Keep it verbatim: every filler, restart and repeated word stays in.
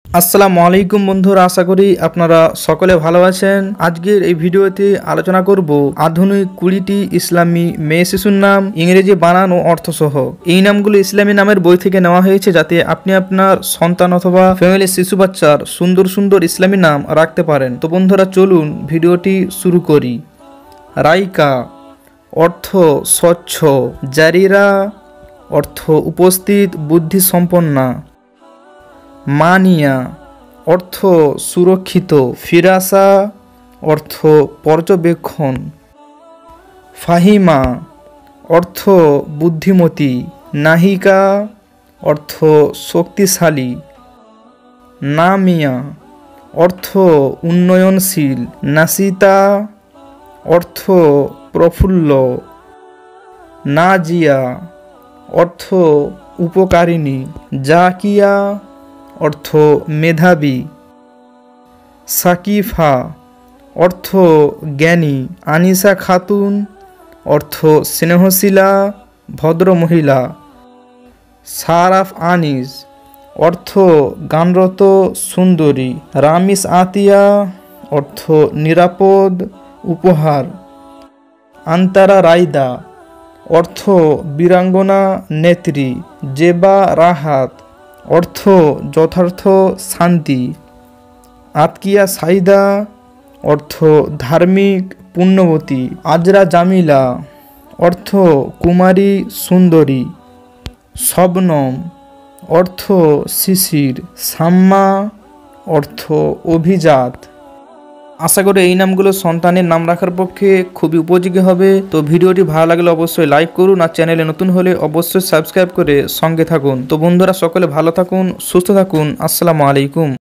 আসসালামু আলাইকুম বন্ধুরা, আশা করি আপনারা সকলে ভালো আছেন। আজকের এই ভিডিওতে আলোচনা করব আধুনিক কুড়িটি ইসলামী মেয়ে শিশুর নাম, ইংরেজি বানান ও অর্থসহ। এই নামগুলো ইসলামী নামের বই থেকে নেওয়া হয়েছে যাতে আপনি আপনার সন্তান অথবা ফ্যামিলির শিশু বাচ্চার সুন্দর সুন্দর ইসলামী নাম রাখতে পারেন। তো বন্ধুরা চলুন ভিডিওটি শুরু করি। রাইকা অর্থ স্বচ্ছ, জারিরা অর্থ উপস্থিত বুদ্ধিসম্পন্না, মানিয়া অর্থ সুরক্ষিত, ফিরাসা অর্থ পর্যবেক্ষণ, ফাহিমা অর্থ বুদ্ধিমতী, নাহিকা অর্থ শক্তিশালী, নামিয়া অর্থ উন্নয়নশীল, নাসিতা অর্থ প্রফুল্ল, নাজিয়া অর্থ উপকারিণী, জাকিয়া অর্থ মেধাবী, সাকিফা অর্থ জ্ঞানী, আনিসা খাতুন অর্থ স্নেহশীলা ভদ্র মহিলা, সারাফ আনিস অর্থ গানরত সুন্দরী, রামিস আতিয়া অর্থ নিরাপদ উপহার, আন্তারা রাইদা অর্থ বীরাঙ্গনা নেত্রী, জেবা রাহাত অর্থ যথার্থ শান্তি, আতকিয়া সাইদা অর্থ ধার্মিক পুণ্যবতী, আজরা জামিলা অর্থ কুমারী সুন্দরী, শবনম অর্থ শিশির, সাম্মা অর্থ অভিজাত। আশা করি এই নামগুলো সন্তানের নাম রাখার পক্ষে খুবই উপযোগী হবে। তো ভিডিওটি ভালো লাগলে অবশ্যই লাইক করুন, আর চ্যানেলে নতুন হলে অবশ্যই সাবস্ক্রাইব করে সঙ্গে থাকুন। তো বন্ধুরা সকলে ভালো থাকুন, সুস্থ থাকুন। আসসালামু আলাইকুম।